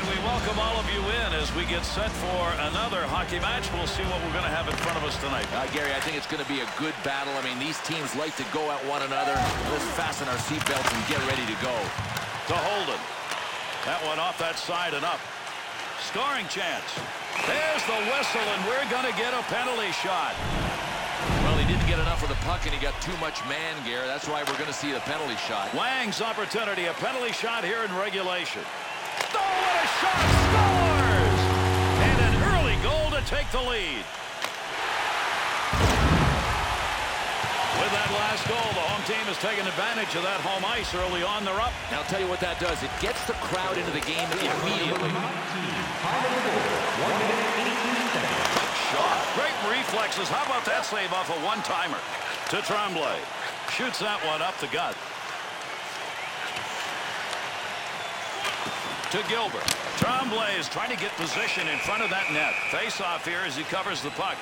And we welcome all of you in as we get set for another hockey match. We'll see what we're going to have in front of us tonight. Gary, I think it's going to be a good battle. I mean, these teams like to go at one another. Let's fasten our seatbelts and get ready to go. To Holden. That one off that side and up. Scoring chance. There's the whistle, and we're going to get a penalty shot. Well, he didn't get enough of the puck, and he got too much man, Gary. That's why we're going to see the penalty shot. Wang's opportunity, a penalty shot here in regulation. Oh, what a shot! Scores! And an early goal to take the lead. With that last goal, the home team has taken advantage of that home ice early on. They're up. Now, I'll tell you what that does. It gets the crowd into the game immediately. Shot. Great reflexes. How about that save off a one-timer? To Tremblay. Shoots that one up the gut. To Gilbert. Tremblay is trying to get position in front of that net. Face-off here as he covers the puck.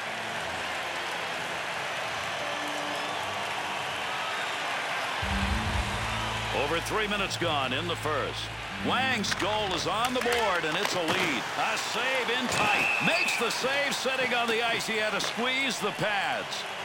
Over 3 minutes gone in the first. Wang's goal is on the board, and it's a lead. A save in tight. Makes the save sitting on the ice. He had to squeeze the pads.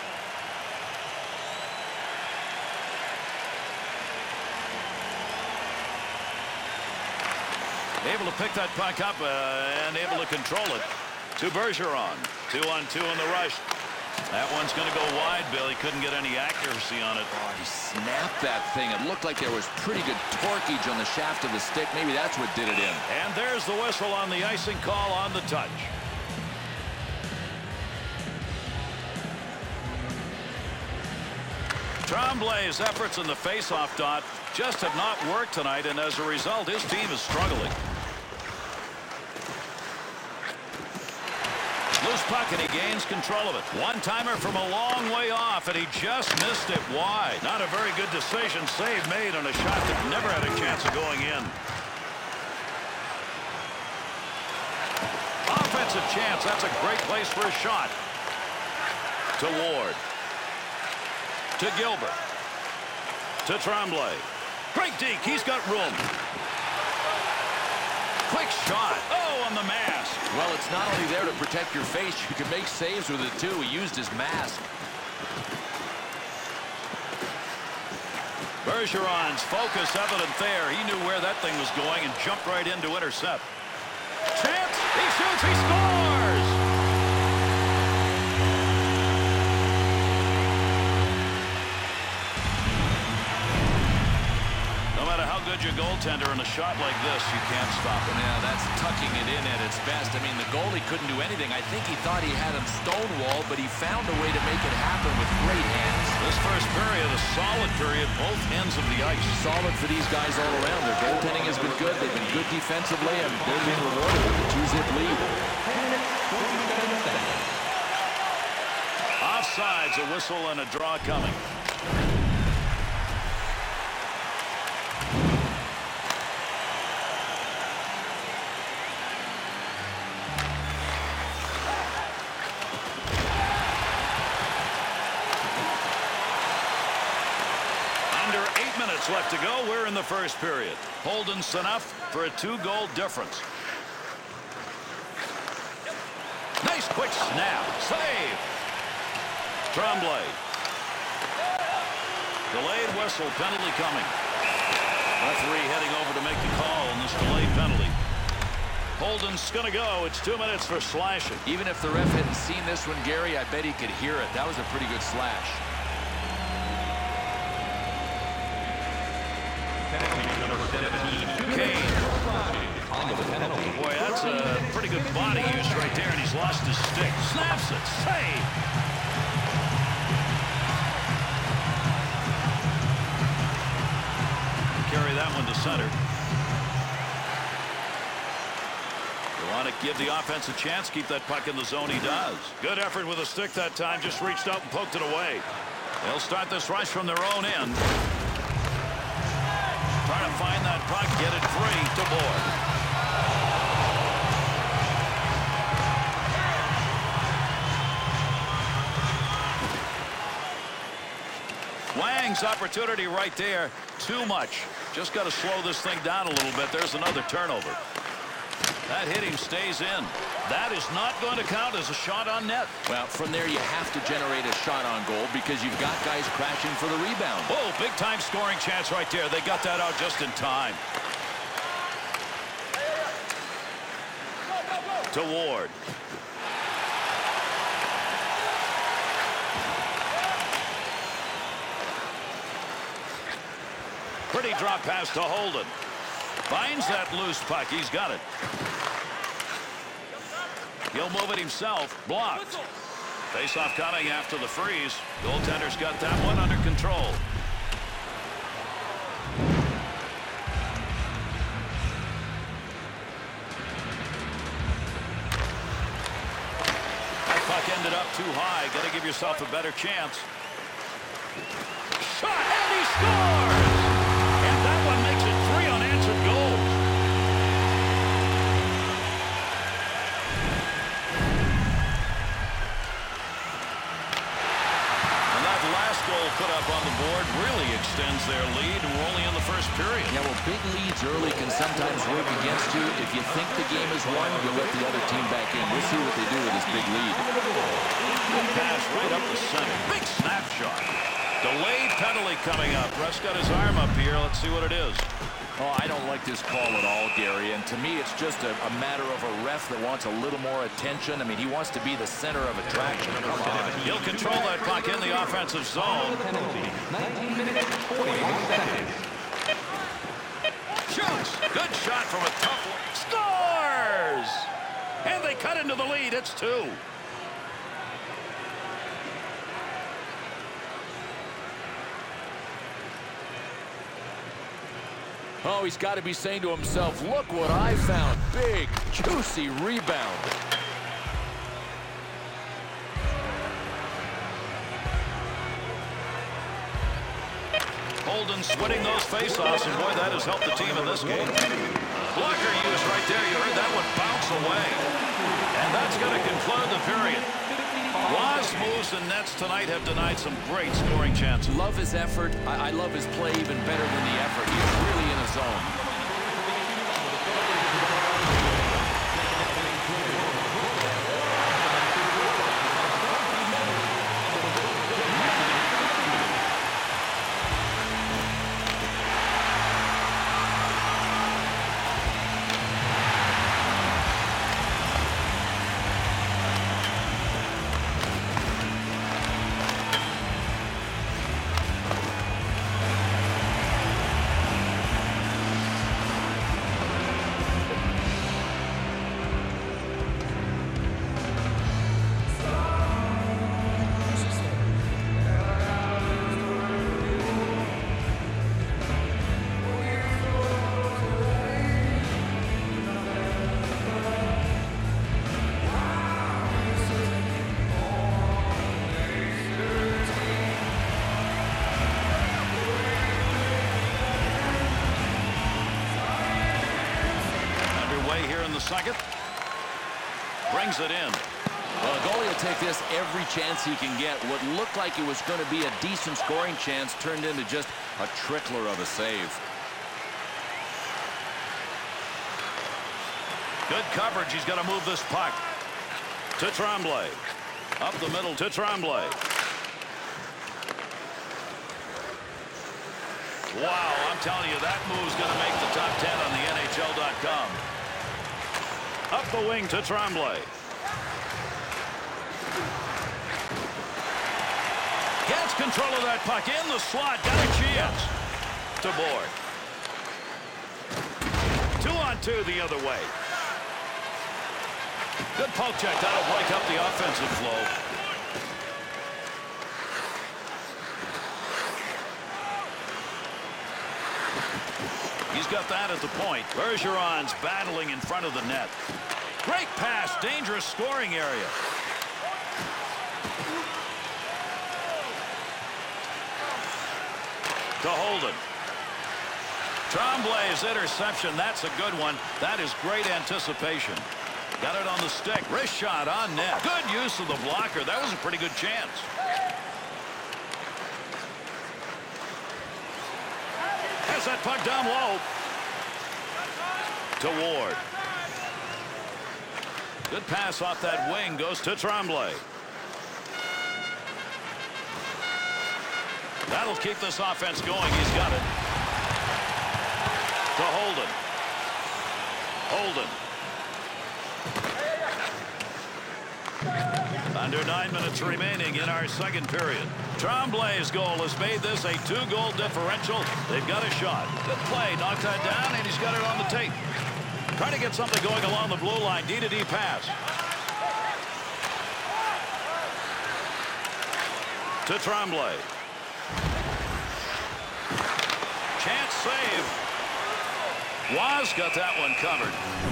Able to pick that puck up and able to control it. To Bergeron. 2-on-2 in the rush. That one's going to go wide, Bill. He couldn't get any accuracy on it. Oh, he snapped that thing. It looked like there was pretty good torquage on the shaft of the stick. Maybe that's what did it in. And there's the whistle on the icing call on the touch. Tremblay's efforts in the face-off dot just have not worked tonight, and as a result, his team is struggling. Loose puck, and he gains control of it. One-timer from a long way off, and he just missed it wide. Not a very good decision. Save made on a shot that never had a chance of going in. Offensive chance. That's a great place for a shot. To Ward. To Gilbert. To Tremblay. Great deke. He's got room. Quick shot. Oh, on the mask. Well, it's not only there to protect your face. You can make saves with it, too. He used his mask. Bergeron's focus evident there. He knew where that thing was going and jumped right in to intercept. Chance. He shoots. He scores. Your goaltender in a shot like this, you can't stop it. Yeah, that's tucking it in at its best. I mean, the goalie couldn't do anything. I think he thought he had him stonewalled, but he found a way to make it happen with great hands. This first period, a solid period, both ends of the ice. Solid for these guys all around. Their goaltending has been good. They've been good defensively, and they're being rewarded with a 2-zip lead. Offsides, a whistle and a draw coming. Left to go. We're in the first period. Holden's enough for a 2-goal difference. Nice quick snap. Save. Tremblay. Delayed whistle. Penalty coming. Referee heading over to make the call on this delayed penalty. Holden's going to go. It's 2 minutes for slashing. Even if the ref hadn't seen this one, Gary, I bet he could hear it. That was a pretty good slash. Kane. Boy, that's a pretty good body use right there, and he's lost his stick. Snaps it. Save. Carry that one to center. You want to give the offense a chance, keep that puck in the zone. He does. Good effort with a stick that time. Just reached out and poked it away. They'll start this rush from their own end. Trying to find that puck, get it free to Boyd. Wang's opportunity right there. Too much. Just got to slow this thing down a little bit. There's another turnover. That hit him stays in. That is not going to count as a shot on net. Well, from there you have to generate a shot on goal because you've got guys crashing for the rebound. Oh, big-time scoring chance right there. They got that out just in time. To Ward. Pretty drop pass to Holden. Finds that loose puck. He's got it. He'll move it himself. Blocked. Face-off coming after the freeze. Goaltender's got that one under control. That puck ended up too high. Got to give yourself a better chance. Shot, and he scores! And that one makes it 3 unanswered goals. And that last goal put up on the board really extends their lead, and we're only in the first period. Yeah, well, big leads early can sometimes work against you. If you think the game is won, you'll let the other team back in. We'll see what they do with this big lead. Good pass right up the center. Big snapshot. Delayed penalty coming up. Russ got his arm up here. Let's see what it is. Oh, I don't like this call at all, Gary. And to me, it's just a matter of a ref that wants a little more attention. I mean, he wants to be the center of attraction. Come on. He'll control that puck in the offensive zone. 19 minutes, 41 seconds. Shoots. Good shot from a tough one. Scores! And they cut into the lead. It's 2. Oh, he's got to be saying to himself, look what I found. Big, juicy rebound. Holden sweating those faceoffs, and boy, that has helped the team in this game. Blocker used right there. You heard that one bounce away. And that's going to conclude the period. Laws, moves, and nets tonight have denied some great scoring chances. Love his effort. I love his play even better than the effort. He's really in his zone. Second. Brings it in. Well, the goalie will take this every chance he can get. What looked like it was going to be a decent scoring chance turned into just a trickler of a save. Good coverage. He's got to move this puck. To Tremblay. Up the middle to Tremblay. Wow, I'm telling you, that move's going to make the top 10 on the NHL.com. Up the wing to Tremblay. Gets control of that puck in the slot. Got a chance. To Board. 2-on-2 the other way. Good poke check. That'll break up the offensive flow. He's got that at the point. Bergeron's battling in front of the net. Great pass. Dangerous scoring area. To Holden. Tremblay's interception. That's a good one. That is great anticipation. Got it on the stick. Wrist shot on net. Good use of the blocker. That was a pretty good chance. Has that puck down low. To Ward. Good pass off that wing, goes to Tremblay. That'll keep this offense going. He's got it. To Holden. Holden. Under 9 minutes remaining in our second period. Tremblay's goal has made this a 2-goal differential. They've got a shot. Good play. Knocked that down, and he's got it on the tape. Trying to get something going along the blue line. D-to-D pass. To Tremblay. Chance save. Waz got that one covered.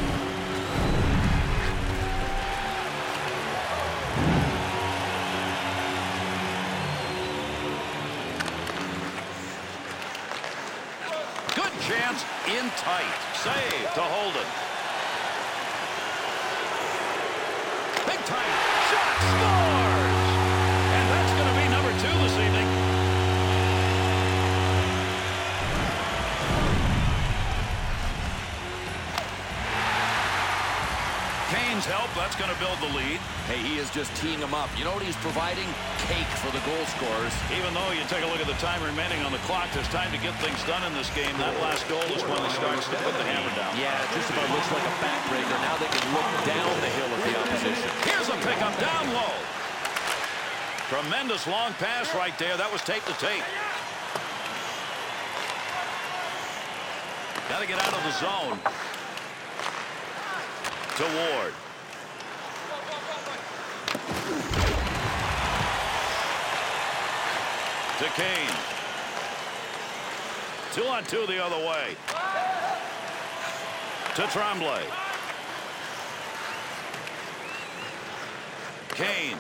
Good chance in tight. Save to Holden. Big time shot. Scores! And that's going to be number 2 this evening. Kane's help, that's going to build the lead. Hey, he is just teeing him up. You know what he's providing? Cake for the goal scorers. Even though you take a look at the time remaining on the clock, there's time to get things done in this game. That last goal is when they start to put the hammer down. Yeah, it just about looks like a backbreaker. Now they can look down the hill at the opposition. Here's a pickup down low. Tremendous long pass right there. That was tape to tape. Got to get out of the zone. To Ward. To Kane. 2-on-2 the other way. To Tremblay. Kane.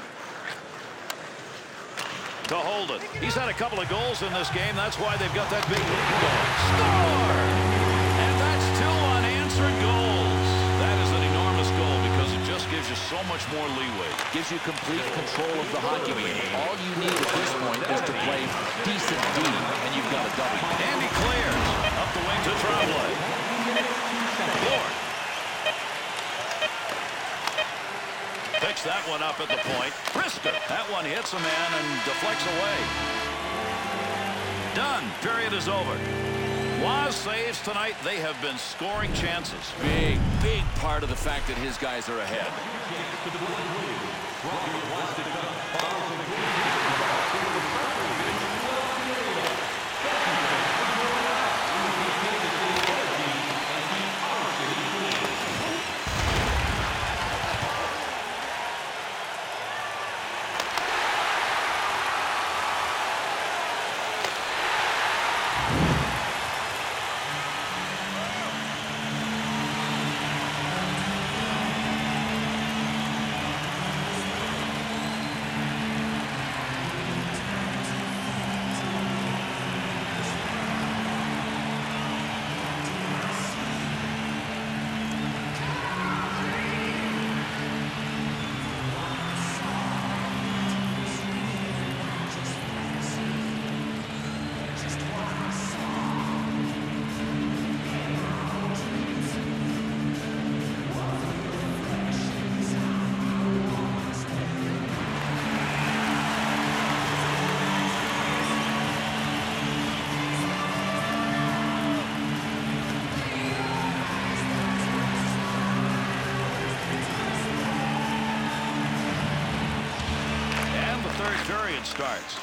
To Holden. He's had a couple of goals in this game. That's why they've got that big lead going. Score! And that's 2 unanswered goals. That is an enormous goal because it just gives you so much more leeway. Gives you complete control of the hockey game. All you need at this point is to play decent D, and you've got a W. Andy clears. Up the wing to Tremblay. Ward. Picks that one up at the point. Brisker. That one hits a man and deflects away. Done. Period is over. Waz saves tonight. They have been scoring chances. Big part of the fact that his guys are ahead. Period starts.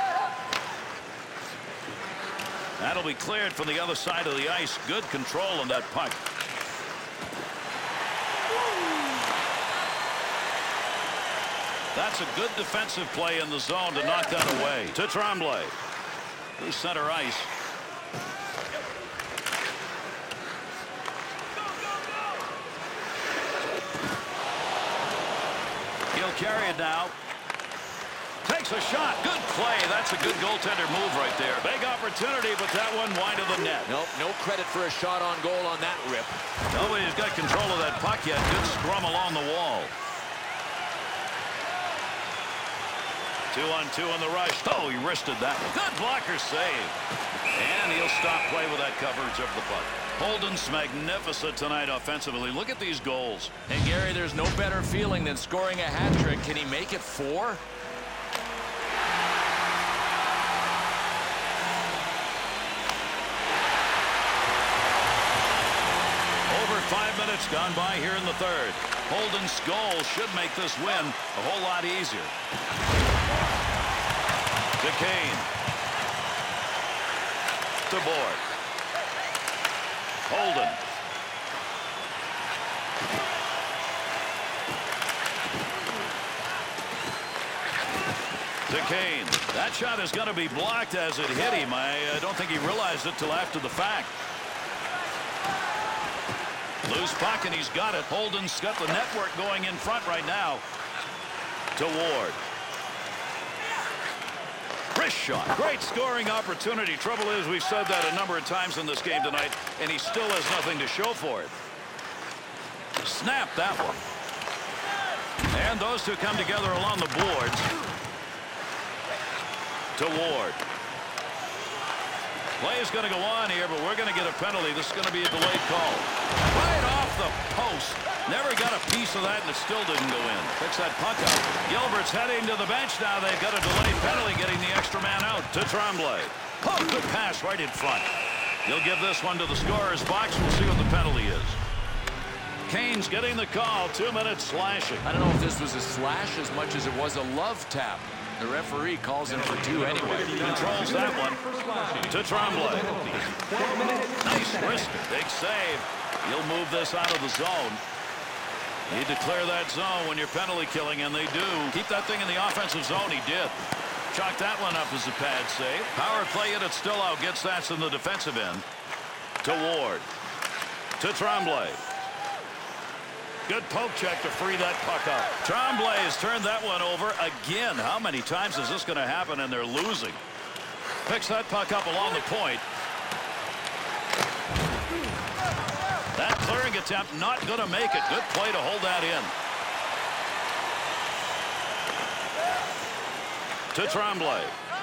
That'll be cleared from the other side of the ice. Good control on that puck. That's a good defensive play in the zone to knock that away. To Tremblay. He's center ice. He'll carry it now. Takes a shot. Good play. That's a good goaltender move right there. Big opportunity, but that one wide of the net. Nope, no credit for a shot on goal on that rip. Nobody's got control of that puck yet. Good scrum along the wall. 2-on-2 on the rush. Oh, he wristed that one. Good blocker save. And he'll stop play with that coverage of the puck. Holden's magnificent tonight offensively. Look at these goals. And Gary, there's no better feeling than scoring a hat trick. Can he make it 4? Over 5 minutes gone by here in the third. Holden's goal should make this win a whole lot easier. To Kane. To Board. Holden. To Kane. That shot is going to be blocked as it hit him. I don't think he realized it till after the fact. Loose puck, and he's got it. Holden's got the network going in front right now. To Ward. Wrist shot. Great scoring opportunity. Trouble is, we've said that a number of times in this game tonight, and he still has nothing to show for it. Snap that one. And those two come together along the boards. To Ward. Play is going to go on here, but we're going to get a penalty. This is going to be a delayed call. Right off the post. Never got a piece of that, and it still didn't go in. Picks that puck up. Gilbert's heading to the bench now. They've got a delayed penalty, getting the extra man out. To Tremblay. Oh, good pass right in front. He'll give this one to the scorer's box. We'll see what the penalty is. Kane's getting the call. 2 minutes slashing. I don't know if this was a slash as much as it was a love tap. The referee calls him for 2 anyway. Controls that one. To Tremblay. Nice wrister. Big save. He'll move this out of the zone. Need to clear that zone when you're penalty killing, and they do. Keep that thing in the offensive zone. He did. Chalk that one up as a pad save. Power play it. It's still out. Gets that in the defensive end. To Ward. To Tremblay. Good poke check to free that puck up. Tremblay has turned that one over again. How many times is this going to happen and they're losing? Picks that puck up along the point. That clearing attempt not going to make it. Good play to hold that in. To Tremblay.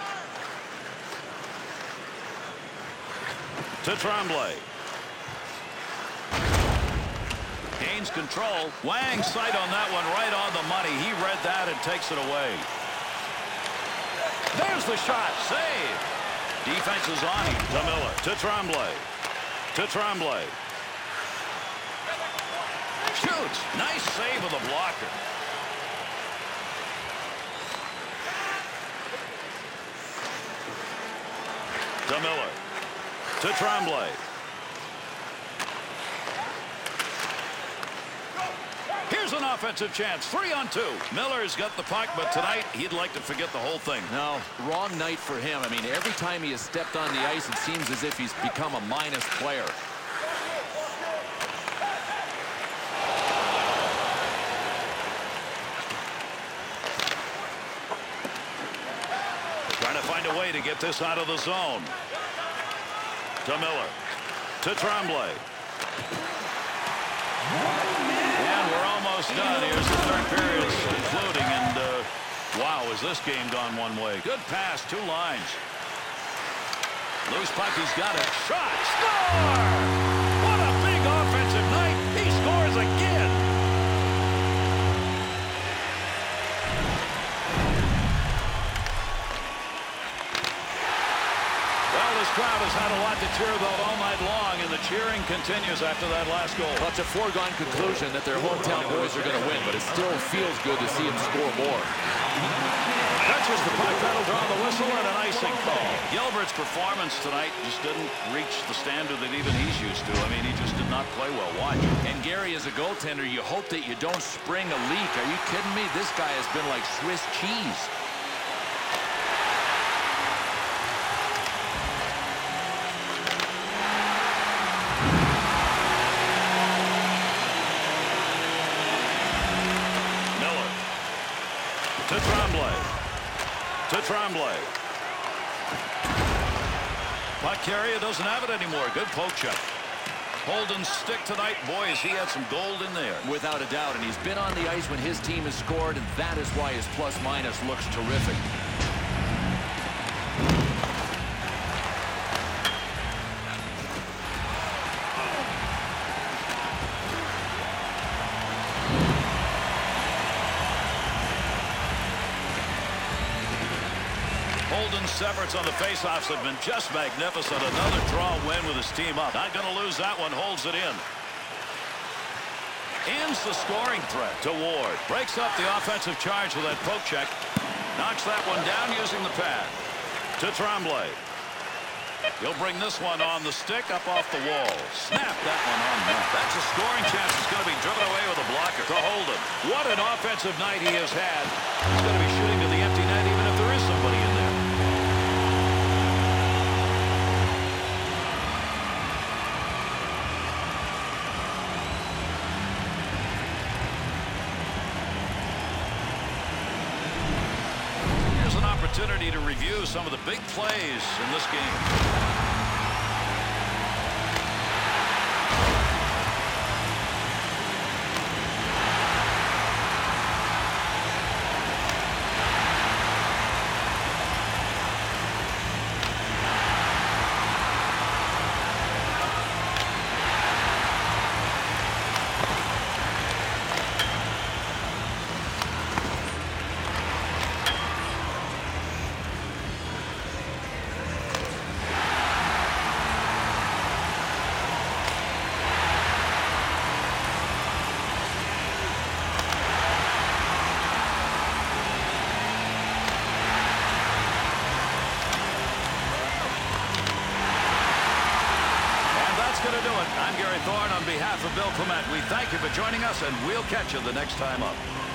To Tremblay. Gains control. Wang's sight on that one right on the money. He read that and takes it away. There's the shot. Save. Defense is on him. To Miller. To Tremblay. To Tremblay. Shoots. Nice save of the blocker. To Miller. To Tremblay. Here's an offensive chance. 3-on-2. Miller's got the puck, but tonight he'd like to forget the whole thing. No, wrong night for him. I mean, every time he has stepped on the ice, it seems as if he's become a minus player. Trying to find a way to get this out of the zone. To Miller. To Tremblay. And we're almost done. Here's the third period concluding, and wow, has this game gone one way. Good pass, 2 lines. Loose puck, he's got it. Shot, score! What a big offensive night. He scores again. Well, this crowd has had a lot to cheer about all night long, and the cheering continues after that last goal. Well, it's a foregone conclusion that their hometown boys are going to win, but it still feels good to see them score more. Catches the puck, that'll draw the whistle and an icing call. Gilbert's performance tonight just didn't reach the standard that even he's used to. I mean, he just did not play well. Watch. And Gary, as a goaltender, you hope that you don't spring a leak. Are you kidding me? This guy has been like Swiss cheese. To Tremblay. To Tremblay. Puck carrier doesn't have it anymore. Good poke check. Holden's stick tonight. Boy, has he had some gold in there. Without a doubt, and he's been on the ice when his team has scored, and that is why his plus-minus looks terrific. His efforts on the faceoffs have been just magnificent. Another draw win with his team up. Not going to lose that one. Holds it in. Ends the scoring threat to Ward. Breaks up the offensive charge with that poke check. Knocks that one down using the pad. To Tremblay. He'll bring this one on the stick up off the wall. Snap that one on net. That's a scoring chance. It's going to be driven away with a blocker to Holden. What an offensive night he has had. He's going to be shooting to the empty net even if there is somebody in there. Here's an opportunity to review some of the big plays in this game. Going to do it. I'm Gary Thorne on behalf of Bill Clement. We thank you for joining us, and we'll catch you the next time up.